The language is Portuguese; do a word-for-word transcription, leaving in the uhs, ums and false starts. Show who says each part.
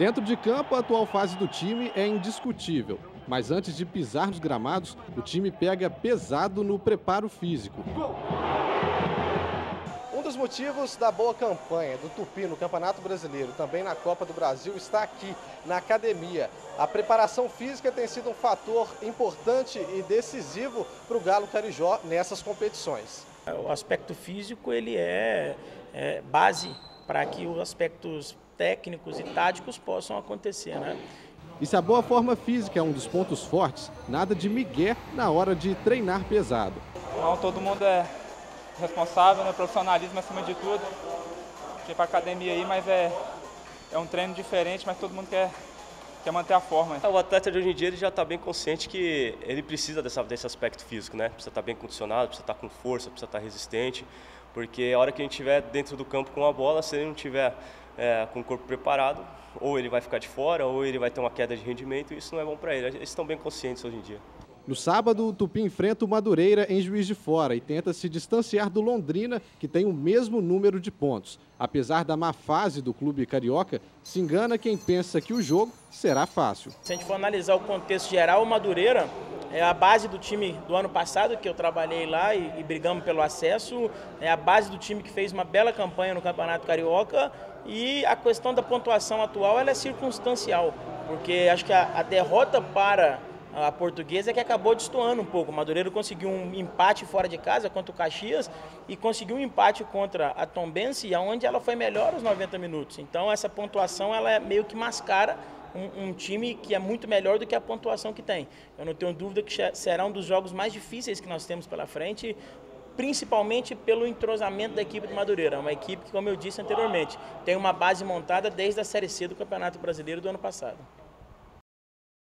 Speaker 1: Dentro de campo, a atual fase do time é indiscutível. Mas antes de pisar nos gramados, o time pega pesado no preparo físico. Um dos motivos da boa campanha do Tupi no Campeonato Brasileiro, também na Copa do Brasil, está aqui, na academia. A preparação física tem sido um fator importante e decisivo para o Galo Carijó nessas competições.
Speaker 2: O aspecto físico ele é, é base para que os aspectos técnicos e táticos possam acontecer, né?
Speaker 1: E se a boa forma física é um dos pontos fortes, nada de migué na hora de treinar pesado.
Speaker 3: Não, todo mundo é responsável, né? Profissionalismo acima de tudo. Fui para academia aí, mas é, é um treino diferente, mas todo mundo quer, quer manter a forma.
Speaker 4: O atleta de hoje em dia ele já está bem consciente que ele precisa dessa, desse aspecto físico, né? Precisa estar bem condicionado, precisa estar com força, precisa estar resistente, porque a hora que a gente estiver dentro do campo com a bola, se ele não estiver é, com o corpo preparado, ou ele vai ficar de fora, ou ele vai ter uma queda de rendimento, e isso não é bom para ele. Eles estão bem conscientes hoje em dia.
Speaker 1: No sábado, o Tupi enfrenta o Madureira em Juiz de Fora e tenta se distanciar do Londrina, que tem o mesmo número de pontos. Apesar da má fase do clube carioca, se engana quem pensa que o jogo será fácil.
Speaker 2: Se a gente for analisar o contexto geral, o Madureira é a base do time do ano passado, que eu trabalhei lá e, e brigamos pelo acesso, é a base do time que fez uma bela campanha no Campeonato Carioca, e a questão da pontuação atual ela é circunstancial, porque acho que a, a derrota para a Portuguesa é que acabou destoando um pouco. O Madureira conseguiu um empate fora de casa contra o Caxias e conseguiu um empate contra a Tombense, onde ela foi melhor aos noventa minutos. Então essa pontuação ela é meio que mascara um, um time que é muito melhor do que a pontuação que tem. Eu não tenho dúvida que será um dos jogos mais difíceis que nós temos pela frente, principalmente pelo entrosamento da equipe do Madureira. Uma equipe que, como eu disse anteriormente, tem uma base montada desde a Série C do Campeonato Brasileiro do ano passado.